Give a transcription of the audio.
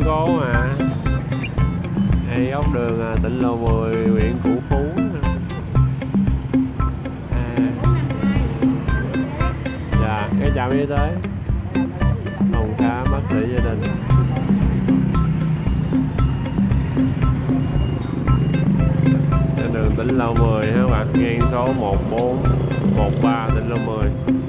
cố mà. Đây góc đường tỉnh Lộ 10 huyện Củ Phú. Dạ, cái trạm y tế phòng khám bác sĩ gia đình. Trên đường tỉnh Lộ 10 các bạn, ngang số 1413 tỉnh Lộ 10.